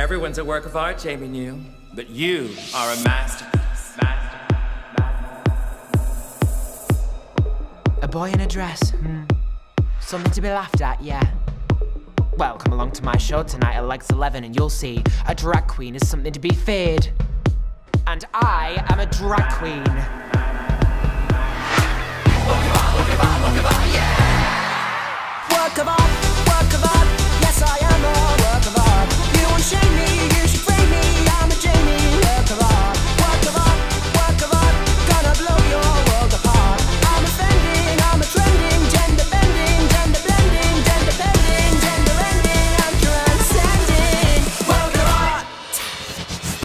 Everyone's a work of art, Jamie knew. But you are a masterpiece. A boy in a dress, something to be laughed at, yeah. Well, come along to my show tonight at Legs 11 and you'll see a drag queen is something to be feared. And I am a drag queen.